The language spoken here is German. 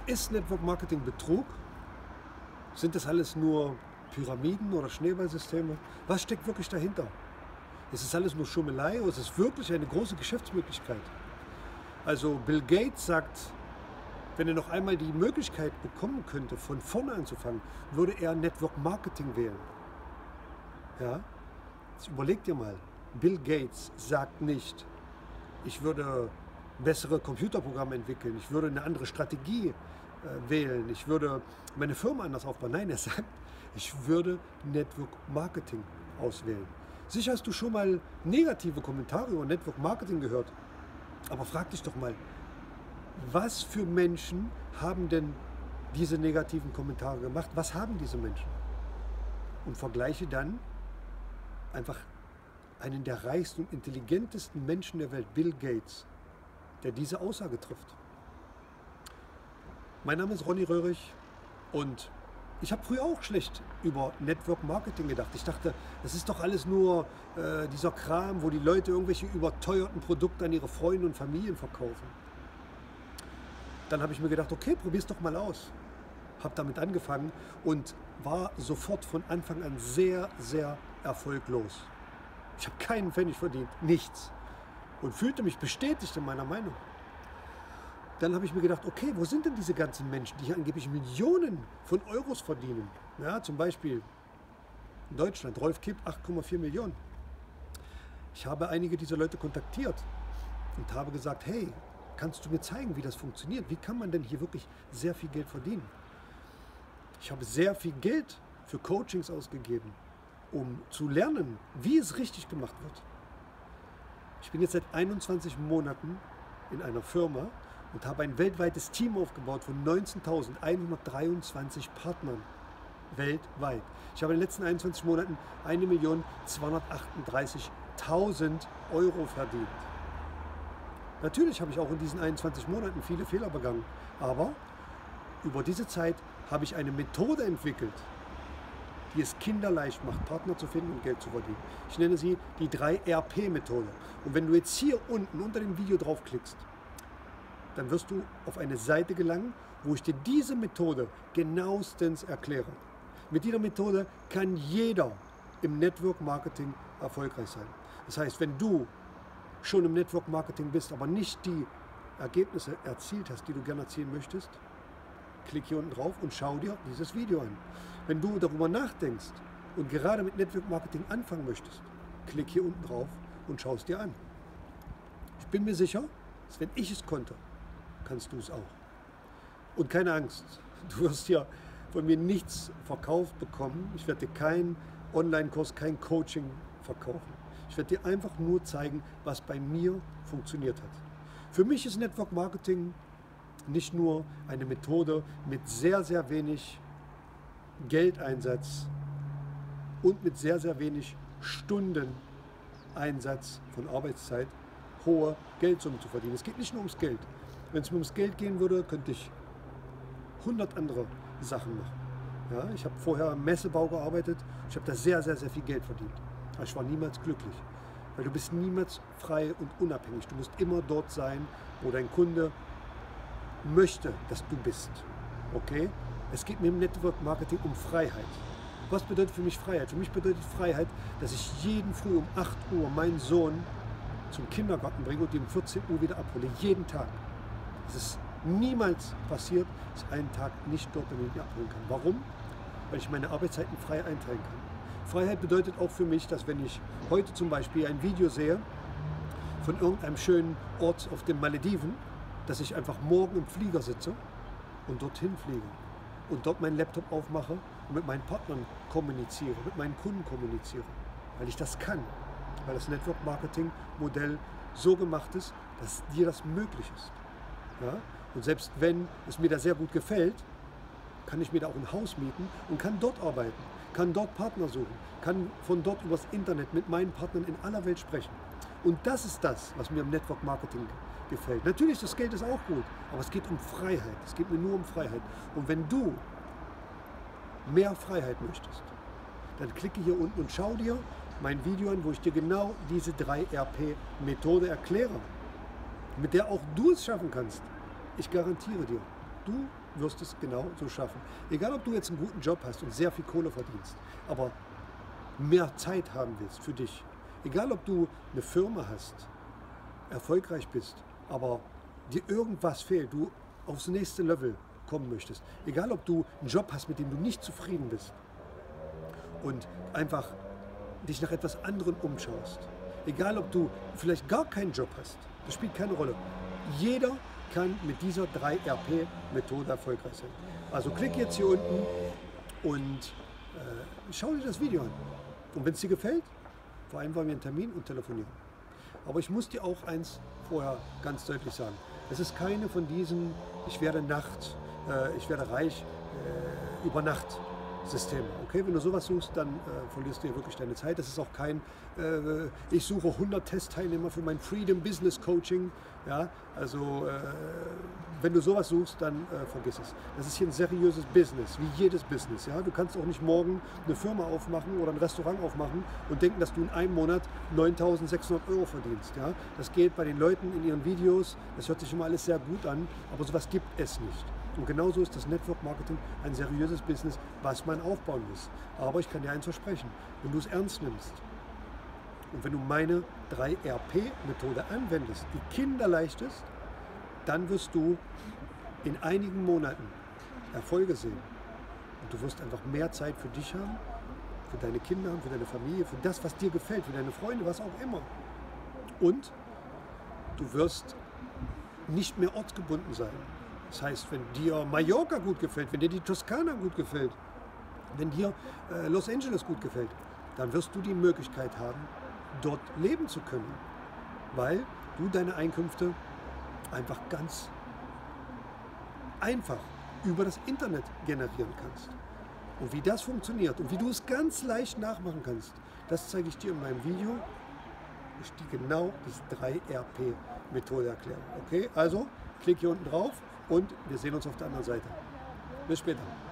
Ist Network Marketing Betrug? Sind das alles nur Pyramiden oder Schneeballsysteme? Was steckt wirklich dahinter? Ist es alles nur Schummelei oder ist es wirklich eine große Geschäftsmöglichkeit? Also Bill Gates sagt, wenn er noch einmal die Möglichkeit bekommen könnte, von vorne anzufangen, würde er Network Marketing wählen. Ja? Jetzt überleg dir mal, Bill Gates sagt nicht, ich würde bessere Computerprogramme entwickeln, ich würde eine andere Strategie wählen, ich würde meine Firma anders aufbauen. Nein, er sagt, ich würde Network Marketing auswählen. Sicher hast du schon mal negative Kommentare über Network Marketing gehört, aber frag dich doch mal, was für Menschen haben denn diese negativen Kommentare gemacht? Was haben diese Menschen? Und vergleiche dann einfach einen der reichsten und intelligentesten Menschen der Welt, Bill Gates, der diese Aussage trifft. Mein Name ist Ronny Röhrig und ich habe früher auch schlecht über Network Marketing gedacht. Ich dachte, das ist doch alles nur dieser Kram, wo die Leute irgendwelche überteuerten Produkte an ihre Freunde und Familien verkaufen. Dann habe ich mir gedacht, okay, probier's doch mal aus. Habe damit angefangen und war sofort von Anfang an sehr, sehr erfolglos. Ich habe keinen Pfennig verdient, nichts. Und fühlte mich bestätigt in meiner Meinung. Dann habe ich mir gedacht, okay, wo sind denn diese ganzen Menschen, die hier angeblich Millionen von Euros verdienen? Ja, zum Beispiel in Deutschland, Rolf Kipp, 8,4 Millionen. Ich habe einige dieser Leute kontaktiert und habe gesagt, hey, kannst du mir zeigen, wie das funktioniert? Wie kann man denn hier wirklich sehr viel Geld verdienen? Ich habe sehr viel Geld für Coachings ausgegeben, um zu lernen, wie es richtig gemacht wird. Ich bin jetzt seit 21 Monaten in einer Firma und habe ein weltweites Team aufgebaut von 19.123 Partnern weltweit. Ich habe in den letzten 21 Monaten 1.238.000 Euro verdient. Natürlich habe ich auch in diesen 21 Monaten viele Fehler begangen, aber über diese Zeit habe ich eine Methode entwickelt, die es kinderleicht macht, Partner zu finden und Geld zu verdienen. Ich nenne sie die 3RP-Methode. Und wenn du jetzt hier unten unter dem Video draufklickst, dann wirst du auf eine Seite gelangen, wo ich dir diese Methode genauestens erkläre. Mit dieser Methode kann jeder im Network Marketing erfolgreich sein. Das heißt, wenn du schon im Network Marketing bist, aber nicht die Ergebnisse erzielt hast, die du gerne erzielen möchtest, klick hier unten drauf und schau dir dieses Video an. Wenn du darüber nachdenkst und gerade mit Network Marketing anfangen möchtest, klick hier unten drauf und schau es dir an. Ich bin mir sicher, dass wenn ich es konnte, kannst du es auch. Und keine Angst, du wirst hier von mir nichts verkauft bekommen. Ich werde dir keinen Online-Kurs, kein Coaching verkaufen. Ich werde dir einfach nur zeigen, was bei mir funktioniert hat. Für mich ist Network Marketing nicht nur eine Methode mit sehr, sehr wenig Geldeinsatz und mit sehr, sehr wenig Stundeneinsatz von Arbeitszeit, hohe Geldsummen zu verdienen. Es geht nicht nur ums Geld. Wenn es mir ums Geld gehen würde, könnte ich 100 andere Sachen machen. Ja, ich habe vorher im Messebau gearbeitet. Ich habe da sehr, sehr, sehr viel Geld verdient. Aber ich war niemals glücklich. Weil du bist niemals frei und unabhängig. Du musst immer dort sein, wo dein Kunde möchte, dass du bist. Okay? Es geht mir im Network Marketing um Freiheit. Was bedeutet für mich Freiheit? Für mich bedeutet Freiheit, dass ich jeden Früh um 8 Uhr meinen Sohn zum Kindergarten bringe und ihn um 14 Uhr wieder abhole. Jeden Tag. Es ist niemals passiert, dass ich einen Tag nicht dort bin und ihn abholen kann. Warum? Weil ich meine Arbeitszeiten frei einteilen kann. Freiheit bedeutet auch für mich, dass wenn ich heute zum Beispiel ein Video sehe von irgendeinem schönen Ort auf den Malediven, dass ich einfach morgen im Flieger sitze und dorthin fliege und dort meinen Laptop aufmache und mit meinen Partnern kommuniziere, mit meinen Kunden kommuniziere, weil ich das kann, weil das Network Marketing Modell so gemacht ist, dass dir das möglich ist. Ja? Und selbst wenn es mir da sehr gut gefällt, kann ich mir da auch ein Haus mieten und kann dort arbeiten, kann dort Partner suchen, kann von dort übers Internet mit meinen Partnern in aller Welt sprechen. Und das ist das, was mir im Network Marketing gefällt. Natürlich, das Geld ist auch gut, aber es geht um Freiheit. Es geht mir nur um Freiheit. Und wenn du mehr Freiheit möchtest, dann klicke hier unten und schau dir mein Video an, wo ich dir genau diese 3RP-Methode erkläre, mit der auch du es schaffen kannst. Ich garantiere dir, du wirst es genau so schaffen. Egal, ob du jetzt einen guten Job hast und sehr viel Kohle verdienst, aber mehr Zeit haben willst für dich. Egal, ob du eine Firma hast, erfolgreich bist, aber dir irgendwas fehlt, du aufs nächste Level kommen möchtest. Egal, ob du einen Job hast, mit dem du nicht zufrieden bist und einfach dich nach etwas anderem umschaust. Egal, ob du vielleicht gar keinen Job hast, das spielt keine Rolle. Jeder kann mit dieser 3RP-Methode erfolgreich sein. Also klick jetzt hier unten und schau dir das Video an. Und wenn es dir gefällt, vereinbaren wir einen Termin und telefonieren. Aber ich muss dir auch eins vorher ganz deutlich sagen. Es ist keine von diesen, ich werde reich über Nacht Systeme. Okay, wenn du sowas suchst, dann verlierst du ja wirklich deine Zeit. Das ist auch kein, ich suche 100 Testteilnehmer für mein Freedom Business Coaching. Ja, also wenn du sowas suchst, dann vergiss es. Das ist hier ein seriöses Business, wie jedes Business. Ja? Du kannst auch nicht morgen eine Firma aufmachen oder ein Restaurant aufmachen und denken, dass du in einem Monat 9.600 € verdienst. Ja? Das geht bei den Leuten in ihren Videos, das hört sich immer alles sehr gut an, aber sowas gibt es nicht. Und genauso ist das Network Marketing ein seriöses Business, was man aufbauen muss. Aber ich kann dir eins versprechen, wenn du es ernst nimmst und wenn du meine 3RP-Methode anwendest, die kinderleicht ist, dann wirst du in einigen Monaten Erfolge sehen. Und du wirst einfach mehr Zeit für dich haben, für deine Kinder, für deine Familie, für das, was dir gefällt, für deine Freunde, was auch immer. Und du wirst nicht mehr ortsgebunden sein. Das heißt, wenn dir Mallorca gut gefällt, wenn dir die Toskana gut gefällt, wenn dir Los Angeles gut gefällt, dann wirst du die Möglichkeit haben, dort leben zu können, weil du deine Einkünfte einfach ganz einfach über das Internet generieren kannst. Und wie das funktioniert und wie du es ganz leicht nachmachen kannst, das zeige ich dir in meinem Video, wo ich dir genau diese 3RP-Methode erkläre. Okay, also klick hier unten drauf und wir sehen uns auf der anderen Seite. Bis später.